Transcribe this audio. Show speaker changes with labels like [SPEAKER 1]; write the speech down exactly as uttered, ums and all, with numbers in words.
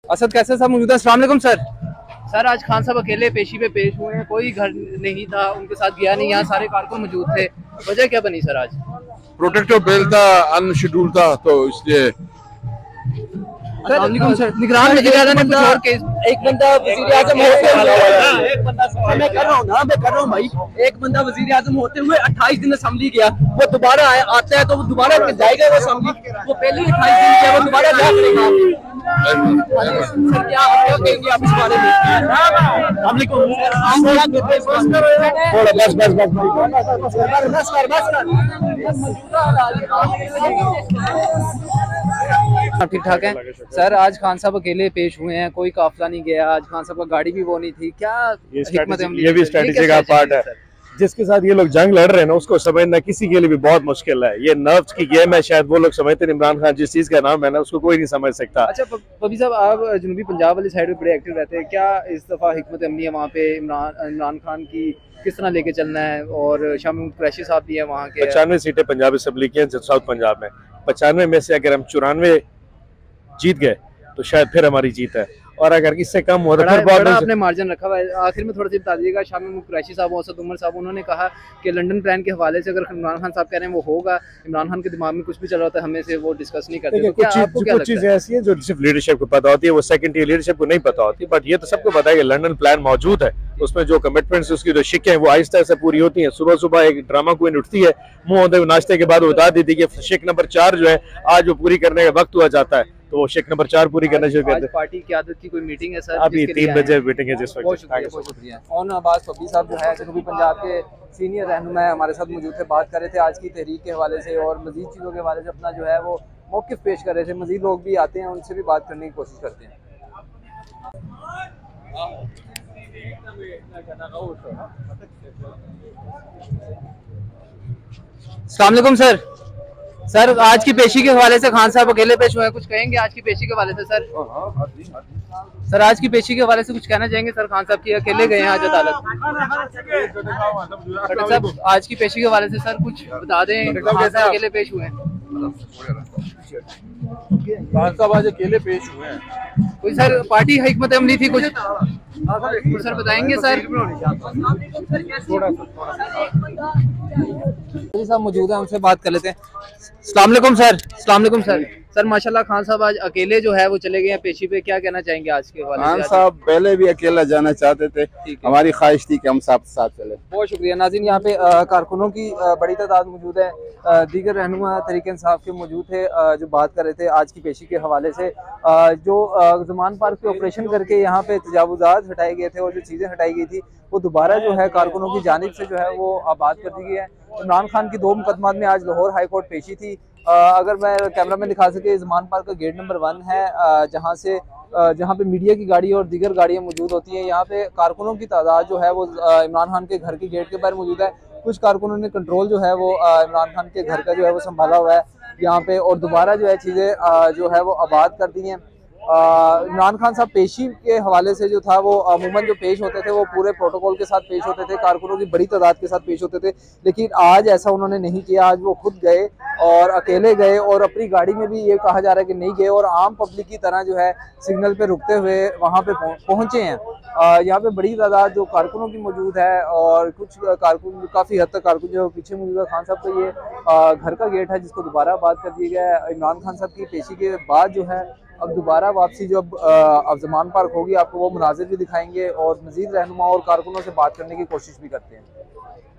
[SPEAKER 1] असद कैसे साहब मौजूद है। अस्सलाम वालेकुम सर।
[SPEAKER 2] सर आज खान साहब अकेले पेशी पे पेश हुए हैं, कोई घर नहीं था, उनके साथ गया नहीं, यहाँ सारे कारकुन मौजूद थे। वजह क्या बनी सर आज?
[SPEAKER 3] प्रोटेक्टिव बेल था, अनशेड्यूल था, तो इसलिए
[SPEAKER 1] सर निगरान वज़ीर-ए-आज़म ने कुछ और केस
[SPEAKER 4] एक बंदा वज़ीर आज़म होते हुए एक बंदा मैं कर रहा हूँ ना मैं कर रहा हूँ भाई एक बंदा वज़ीर आज़म होते हुए अट्ठाईस दिन असेंबली गया, वो दोबारा आया आता है तो वो दोबारा जाएगा वो असेंबली, वो पहले ही अट्ठाईस दिन किया, वो दोबारा क्या करेगा? सर क्या आप क्या कहेंगे आप इस बारे में?
[SPEAKER 1] ठीक ठाक है सर। आज खान साहब अकेले पेश हुए हैं, कोई काफिला नहीं गया, आज खान साहब का गाड़ी भी वो नहीं थी, क्या हिकमत अमली?
[SPEAKER 5] ये भी स्ट्रेटेजी का पार्ट है। जिसके साथ ये लोग जंग लड़ रहे हैं ना, उसको समझना किसी के लिए भी बहुत मुश्किल है। ये नर्व्स की गेम है, शायद वो लोग समझते हैं। इमरान खान जिस चीज का नाम है ना, उसको कोई नहीं समझ सकता।
[SPEAKER 1] अच्छा पबी साहब, आप जनूबी पंजाब वाली साइड में बड़े एक्टिव रहते हैं, क्या इस दफा हिकमत अमली है वहाँ पे इमरान इमरान खान की किस तरह लेके चलना है? और शामिल कुरैशी साहब भी है वहाँ के।
[SPEAKER 5] पचानवे सीटें पंजाब असेंबली की हैं साउथ पंजाब में। पचानवे में से अगर हम चौरानवे जीत गए तो शायद फिर हमारी जीत है, और अगर इससे कम हो तो फिर बहुत
[SPEAKER 1] आपने मार्जिन रखा हुआ है। आखिर में थोड़ा सा बता दीजिएगा, शामिल कुरैशी साहब, असद उमर साहब, उन्होंने कहा कि लंदन प्लान के हवाले से अगर इमरान खान साहब कह रहे हैं वो होगा, इमरान खान के दिमाग में कुछ भी चल रहा था, हमें से वो डिस्कस नहीं करते। तो क्या आपको क्या लगता है?
[SPEAKER 5] कुछ चीजें ऐसी हैं जो सिर्फ लीडरशिप को पता होती है, वो सेकंड टीयर लीडरशिप को नहीं पता होती। बट ये तो सबको पता है कि लंदन प्लान मौजूद है, उसमें जो कमिटमेंट्स, उसकी जो शिकें हैं वो आहिस्ता से पूरी होती हैं। सुबह सुबह एक ड्रामा क्वीन उठती है, मुंह होते हुए नाश्ते के बाद बता देती है कि शिक नंबर चार जो है आज वो पूरी करने का वक्त हुआ जाता है, तो वो शिक नंबर चार पूरी करना शुरू करते हैं।
[SPEAKER 1] पार्टी की आदत की कोई मीटिंग है सर?
[SPEAKER 5] अभी तीन बजे मीटिंग है जिस वक्त।
[SPEAKER 1] बहुत शुक्रिया, बहुत शुक्रिया। और अब्बास पब्बी साहब जो है जनूबी पंजाब के सीनियर रहनुमा है, हमारे साथ मौजूद थे, बात कर रहे थे आज की तहरीक के हवाले से और मजीद चीज़ों के हवाले से अपना जो है वो मौक़िफ़ पेश कर रहे थे। मजीद लोग भी आते हैं, उनसे भी बात करने की कोशिश करते हैं। अस्सलाम वालेकुम सर। सर आज की पेशी के हवाले से खान साहब अकेले पेश हुए हैं, कुछ कहेंगे आज की पेशी के हवाले से सर? सर आज की पेशी के हवाले से कुछ कहना चाहेंगे सर? खान साहब की अकेले गए हैं आज अदालत। साहब आज की पेशी के हवाले से सर कुछ बता दें, खान साहब अकेले पेश हुए हैं।
[SPEAKER 3] खान साहब आज अकेले पेश हुए हैं।
[SPEAKER 1] कोई सर पार्टी हिकमत अमली थी कुछ सर बताएंगे सर? साहब मौजूद है, उनसे बात कर लेते हैं। अस्सलाम वालेकुम सर। अस्सलाम वालेकुम सर। सर माशाल्लाह खान साहब आज अकेले जो है वो चले गए हैं पेशी पे, क्या कहना चाहेंगे आज के हवाले से?
[SPEAKER 3] खान साहब पहले भी अकेला जाना चाहते थे, हमारी ख्वाहिश थी कि हम साथ साथ चले।
[SPEAKER 1] बहुत शुक्रिया नाज़रीन, यहाँ पे कारकुनों की बड़ी तादाद मौजूद है, दीगर रहनुमा तहरीक इंसाफ के मौजूद थे जो बात कर रहे थे आज की पेशी के हवाले से। जो ज़मान पार्क पे ऑपरेशन करके यहाँ पे तजावुज़ात हटाए गए थे और जो चीज़ें हटाई गई थी वो दोबारा जो है कारकुनों की जानिब से जो है वो आबाद कर दी गई है। इमरान खान की दो मुकदमात में आज लाहौर हाई कोर्ट पेशी थी। आ, अगर मैं कैमरा में दिखा सके, ज़मान पार्क का गेट नंबर वन है, जहाँ से जहाँ पे मीडिया की गाड़ी और दीगर गाड़ियाँ मौजूद होती हैं। यहाँ पे कारकुनों की तादाद जो है वो इमरान खान के घर के गेट के बाहर मौजूद है। कुछ कारकुनों ने कंट्रोल जो है वो इमरान खान के घर का जो है वो संभाला हुआ है यहाँ पे, और दोबारा जो है चीज़ें जो है वो आबाद कर दी हैं। इमरान खान साहब पेशी के हवाले से जो था वो अमूमन जो पेश होते थे वो पूरे प्रोटोकॉल के साथ पेश होते थे, कारकुनों की बड़ी तादाद के साथ पेश होते थे, लेकिन आज ऐसा उन्होंने नहीं किया। आज वो खुद गए और अकेले गए और अपनी गाड़ी में भी ये कहा जा रहा है कि नहीं गए, और आम पब्लिक की तरह जो है सिग्नल पे रुकते हुए वहाँ पे पहुँचे हैं। यहाँ पे बड़ी तादाद जो कारकुनों की मौजूद है और कुछ कारकुन काफ़ी हद तक कारकुन जो पीछे मौजूद है। खान साहब तो ये घर का गेट है जिसको दोबारा आबाद कर दिया गया है। इमरान खान साहब की पेशी के बाद जो है अब दोबारा वापसी जब अब ज़मान पार्क होगी, आपको वो मुनाज़िर भी दिखाएंगे और मज़ीद रहनुमा और कारकुनों से बात करने की कोशिश भी करते हैं।